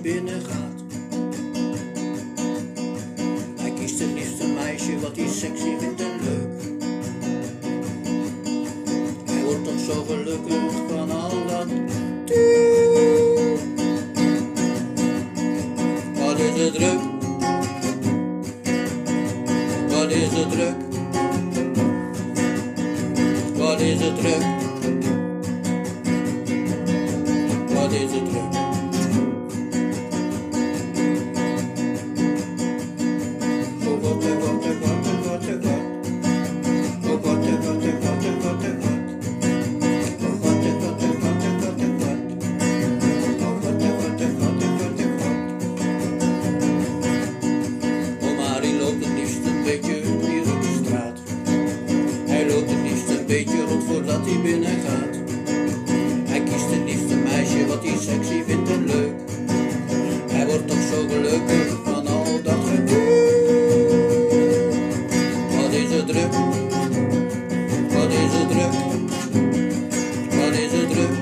binnen gaat. Hij kiest het liefste meisje wat hij sexy vindt en leuk. Hij wordt toch zo gelukkig van al dat Wat is het druk? Wat is het druk? Wat is het druk? Wat is het druk? Oh God, oh God, oh God, oh God, oh God. Oh God, oh God, oh God, oh God, oh God. Oh God, oh God, oh God, oh God, oh God. Oh God, oh God, oh God, oh God, oh God. Oh, maar hij loopt het liefst een beetje hier op de straat. Hij loopt het liefst een beetje rond voordat hij binnen gaat. Hij kiest het liefste meisje wat hij sexy vindt en leuk. Hij wordt toch zo gelukkig van al dat gedoe. Wat is het druk? Wat is het druk? Wat is het druk?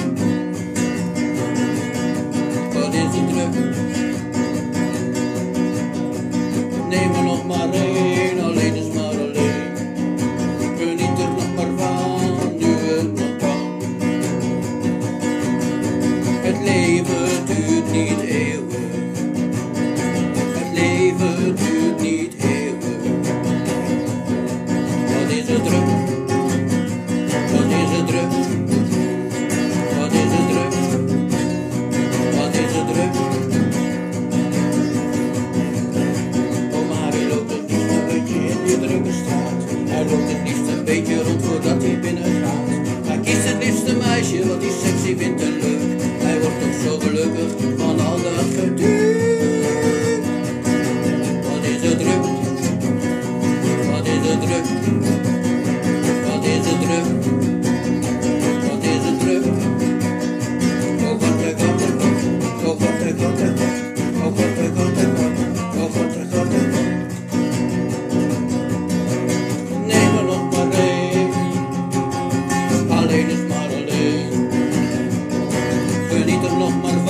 Wat is het druk? Neem er nog maar één, alleen is maar alleen. Geniet er nog maar van, nu het nog kan. Het leven duurt niet eeuwig. Het leven duurt niet eeuwig. Wat is het druk? Wat is het druk? Wat is het druk? Wat is het druk? Oh, maar hij loopt het liefst een beetje in die drukke straat. Hij loopt het liefst een beetje rond voordat hij binnen gaat. Hij kiest het liefste meisje wat hij sexy vindt en leuk. Hij wordt toch zo gelukkig van al dat gedoe. Wat is het druk? Wat is het druk? Wat is het druk? Wat is het druk? Oh God, oh God, oh God. Oh God, oh God, oh God. Oh God, oh God, oh God. Oh God, oh God, oh God. Neem er nog maar één. Alleen is maar alleen. Geniet er nog maar